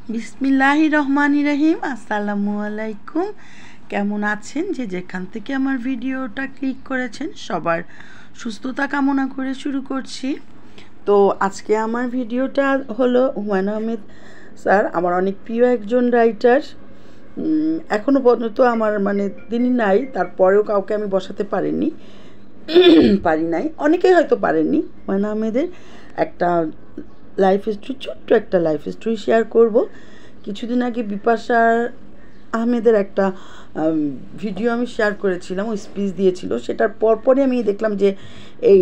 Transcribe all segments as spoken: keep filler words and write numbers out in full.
বিসমিল্লাহির রহমানির রহিম। আসসালামু আলাইকুম। কেমন আছেন? যে যেখান থেকে আমার ভিডিওটা ক্লিক করেছেন সবার সুস্থতা কামনা করে শুরু করছি। তো আজকে আমার ভিডিওটা হলো হুমায়ুন আহমেদ স্যার, আমার অনেক প্রিয় একজন রাইটার। এখনও পর্যন্ত আমার মানে তিনি নাই, তারপরেও কাউকে আমি বসাতে পারিনি পারি নাই অনেকেই হয়তো পারেননি। হুমায়ুন আহমেদের একটা লাইফ হিস্ট্রি, ছোট্ট একটা লাইফ হিস্ট্রি শেয়ার করব। কিছুদিন আগে বিপাশা আহমেদের একটা ভিডিও আমি শেয়ার করেছিলাম, ওই স্পিচ দিয়েছিল, সেটার পরপরই আমি দেখলাম যে এই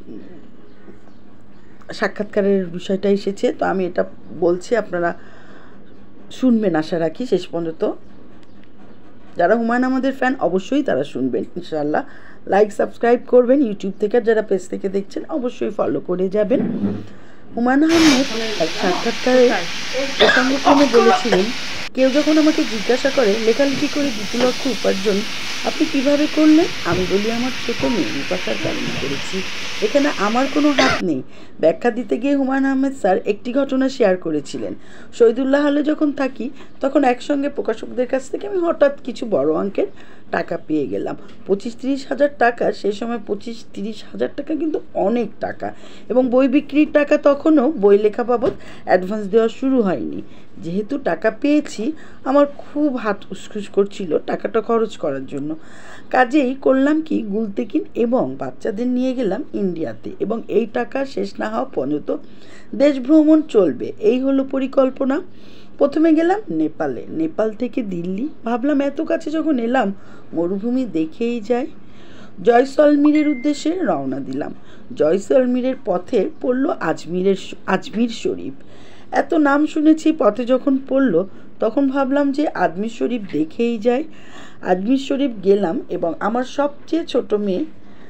সাক্ষাৎকারের বিষয়টা এসেছে। তো আমি এটা বলছি, আপনারা শুনবেন আশা রাখি শেষ পর্যন্ত। যারা হুমায়ুন আহমেদের ফ্যান অবশ্যই তারা শুনবেন ইনশাআল্লাহ। লাইক সাবস্ক্রাইব করবেন, ইউটিউব থেকে যারা পেজ থেকে দেখছেন অবশ্যই ফলো করে যাবেন। হুমায়ুন আহমেদ এক সাক্ষাৎকারে প্রসঙ্গক্রমে বলেছিলেন, কেউ যখন আমাকে জিজ্ঞাসা করে লেখালেখি করে দুটো লক্ষ উপার্জন আপনি কিভাবে করলেন, আমি বলি আমার ছোটো মেয়ে বিপাশার কারণে করেছি, এখানে আমার কোনো হাত নেই। ব্যাখ্যা দিতে গিয়ে হুমায়ুন আহমেদ স্যার একটি ঘটনা শেয়ার করেছিলেন। শহীদুল্লাহ হলে যখন থাকি তখন একসঙ্গে প্রকাশকদের কাছ থেকে আমি হঠাৎ কিছু বড় অঙ্কের টাকা পেয়ে গেলাম। পঁচিশ তিরিশ হাজার টাকা, সেই সময় পঁচিশ তিরিশ হাজার টাকা কিন্তু অনেক টাকা, এবং বই বিক্রির টাকা তখনও বই লেখা বাবদ অ্যাডভান্স দেওয়া শুরু হয়নি। যেহেতু টাকা পেয়েছি আমার খুব হাত উসখুস করছিল টাকাটা খরচ করার জন্য। কাজেই করলাম কি, গুলতেকিন এবং বাচ্চাদের নিয়ে গেলাম ইন্ডিয়াতে, এবং এই টাকা শেষ না হওয়া পর্যন্ত দেশ ভ্রমণ চলবে, এই হলো পরিকল্পনা। প্রথমে গেলাম নেপালে, নেপাল থেকে দিল্লি। ভাবলাম এত কাছে যখন এলাম মরুভূমি দেখেই যাই। জয়সলমীরের উদ্দেশ্যে রওনা দিলাম। জয়সলমীরের পথে পড়ল আজমিরের আজমির শরীফ। এত নাম শুনেছি, পথে যখন পড়ল তখন ভাবলাম যে আজমির শরীফ দেখেই যাই। আজমির শরীফ গেলাম এবং আমার সবচেয়ে ছোট মেয়ে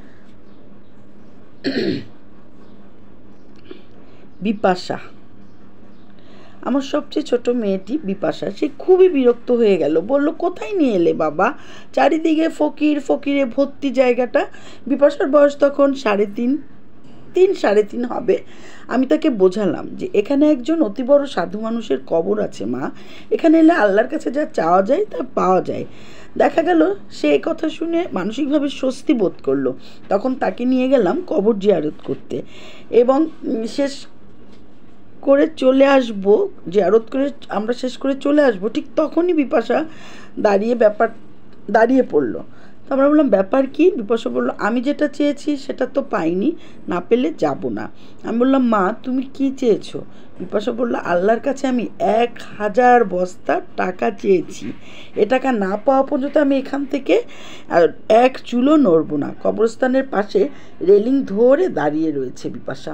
বিপাশা আমার সবচেয়ে ছোট মেয়েটি বিপাশা সে খুবই বিরক্ত হয়ে গেল। বলল, কোথায় নিয়ে এলে বাবা? চারিদিকে ফকির ফকিরে ভর্তি জায়গাটা। বিপাশার বয়স তখন সাড়ে তিন তিন সাড়ে তিন হবে। আমি তাকে বোঝালাম যে এখানে একজন অতি বড় সাধু মানুষের কবর আছে মা, এখানে এলে আল্লাহর কাছে যা চাওয়া যায় তা পাওয়া যায়। দেখা গেল সে এই কথা শুনে মানসিকভাবে স্বস্তি বোধ করলো। তখন তাকে নিয়ে গেলাম কবর জিয়ারত করতে, এবং শেষ করে চলে আসবো জিয়ারত করে আমরা শেষ করে চলে আসবো। ঠিক তখনই বিপাশা দাঁড়িয়ে ব্যাপার দাঁড়িয়ে পড়লো। তো আমরা বললাম, ব্যাপার কি? বিপাশা বললো, আমি যেটা চেয়েছি সেটা তো পাইনি, না পেলে যাব না। আমি বললাম, মা তুমি কি চেয়েছো? বিপাশা বললো, আল্লাহর কাছে আমি এক হাজার বস্তা টাকা চেয়েছি, এ টাকা না পাওয়া পর্যন্ত আমি এখান থেকে এক চুলো নড়ব না। কবরস্থানের পাশে রেলিং ধরে দাঁড়িয়ে রয়েছে বিপাশা।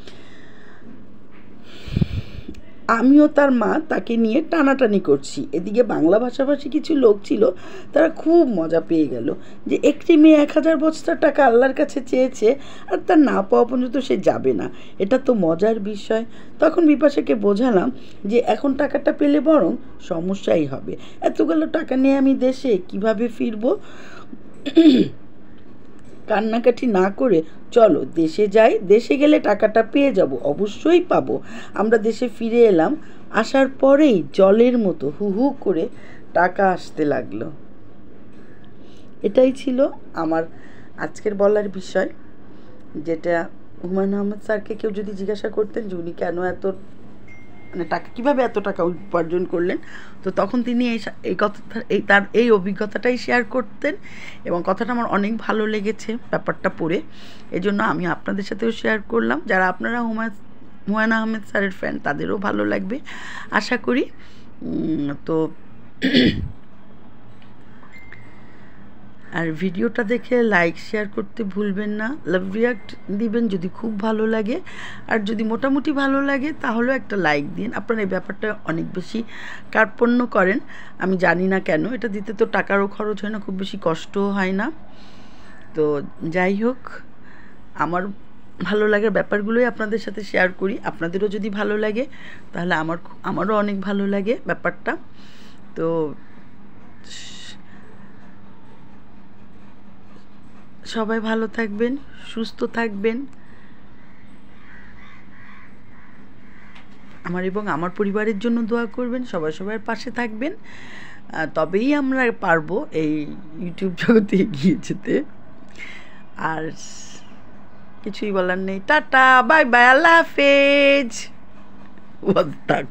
আমিও তার মা তাকে নিয়ে টানাটানি করছি। এদিকে বাংলা ভাষাভাষী কিছু লোক ছিল, তারা খুব মজা পেয়ে গেল যে একটি মেয়ে এক হাজার বস্তা টাকা আল্লাহর কাছে চেয়েছে আর তার না পাওয়া পর্যন্ত সে যাবে না, এটা তো মজার বিষয়। তখন বিপাশাকে বোঝালাম যে এখন টাকাটা পেলে বরং সমস্যাই হবে, এতগুলো টাকা নিয়ে আমি দেশে কিভাবে ফিরবো। কান্নাকাটি না করে চলো দেশে যাই, দেশে গেলে টাকাটা পেয়ে যাব, অবশ্যই পাবো। আমরা দেশে ফিরে এলাম। আসার পরেই জলের মতো হু হু করে টাকা আসতে লাগলো। এটাই ছিল আমার আজকের বলার বিষয়, যেটা হুমায়ুন আহমেদ স্যারকে কেউ যদি জিজ্ঞাসা করতেন যে উনি কেন এত মানে টাকা কীভাবে এত টাকা উপার্জন করলেন, তো তখন তিনি এই এই কথা এই তার এই অভিজ্ঞতাটাই শেয়ার করতেন, এবং কথাটা আমার অনেক ভালো লেগেছে ব্যাপারটা পড়ে, এই জন্য আমি আপনাদের সাথেও শেয়ার করলাম। যারা আপনারা হুমায়ুন হুমায়ুন আহমেদ স্যারের ফ্যান তাদেরও ভালো লাগবে আশা করি। তো আর ভিডিওটা দেখে লাইক শেয়ার করতে ভুলবেন না, লাভ রিয়াক্ট দিবেন যদি খুব ভালো লাগে, আর যদি মোটামুটি ভালো লাগে তাহলেও একটা লাইক দিন। আপনারা এই ব্যাপারটা অনেক বেশি কার্পণ্য করেন, আমি জানি না কেন, এটা দিতে তো টাকারও খরচ হয় না, খুব বেশি কষ্টও হয় না। তো যাই হোক, আমার ভালো লাগার ব্যাপারগুলোই আপনাদের সাথে শেয়ার করি, আপনাদেরও যদি ভালো লাগে তাহলে আমার আমারও অনেক ভালো লাগে ব্যাপারটা। তো সবাই ভালো থাকবেন, সুস্থ থাকবেন। আমার এবং আমার পরিবারের জন্য দোয়া করবেন, সবাই সবার পাশে থাকবেন, তবেই আমরা পারবো এই ইউটিউব জগতে এগিয়ে যেতে। আর কিছুই বলার নেই, টাটা, বাই বাই, আল্লাহ হাফেজ। থাক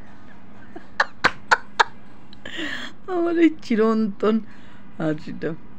আমার এই চিরন্তন হাসিটা।